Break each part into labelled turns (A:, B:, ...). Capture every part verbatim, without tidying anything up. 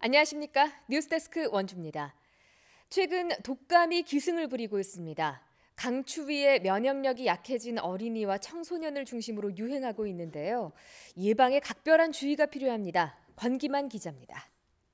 A: 안녕하십니까? 뉴스데스크 원주입니다. 최근 독감이 기승을 부리고 있습니다. 강추위에 면역력이 약해진 어린이와 청소년을 중심으로 유행하고 있는데요. 예방에 각별한 주의가 필요합니다. 권기만 기자입니다.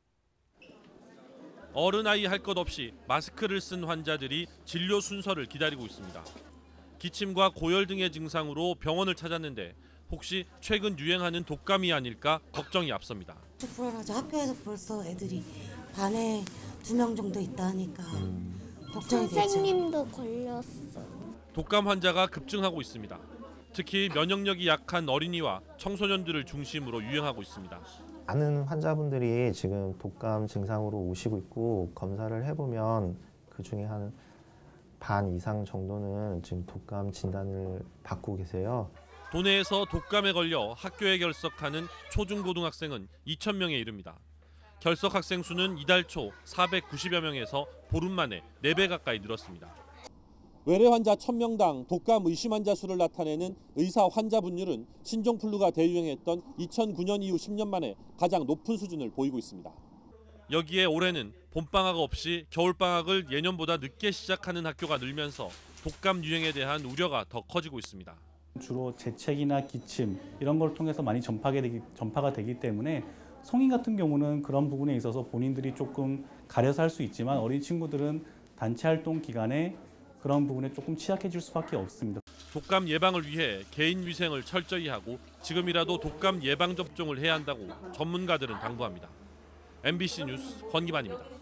B: 어른아이 할 것 없이 마스크를 쓴 환자들이 진료 순서를 기다리고 있습니다. 기침과 고열 등의 증상으로 병원을 찾았는데 혹시 최근 유행하는 독감이 아닐까 걱정이 앞섭니다.
C: 불안하죠. 학교에서 벌써 애들이 반에 두 명 정도 있다 하니까 걱정이 되죠.
D: 선생님도 걸렸어.
B: 독감 환자가 급증하고 있습니다. 특히 면역력이 약한 어린이와 청소년들을 중심으로 유행하고 있습니다.
E: 많은 환자분들이 지금 독감 증상으로 오시고 있고 검사를 해보면 그중에 한 반 이상 정도는 지금 독감 진단을 받고 계세요.
B: 도내에서 독감에 걸려 학교에 결석하는 초중고등학생은 이천 명에 이릅니다. 결석 학생 수는 이달 초 사백구십여 명에서 보름 만에 네 배 가까이 늘었습니다.
F: 외래 환자 천 명당 독감 의심 환자 수를 나타내는 의사 환자 분율은 신종플루가 대유행했던 이천구 년 이후 십 년 만에 가장 높은 수준을 보이고 있습니다.
B: 여기에 올해는 봄방학 없이 겨울방학을 예년보다 늦게 시작하는 학교가 늘면서 독감 유행에 대한 우려가 더 커지고 있습니다.
G: 주로 재채기나 기침 이런 걸 통해서 많이 전파가 되기, 전파가 되기 때문에 성인 같은 경우는 그런 부분에 있어서 본인들이 조금 가려서 할 수 있지만 어린 친구들은 단체 활동 기간에 그런 부분에 조금 취약해질 수밖에 없습니다.
B: 독감 예방을 위해 개인 위생을 철저히 하고 지금이라도 독감 예방 접종을 해야 한다고 전문가들은 당부합니다. 엠비씨 뉴스 권기만입니다.